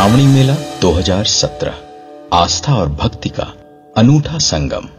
श्रावणी मेला 2017 आस्था और भक्ति का अनूठा संगम।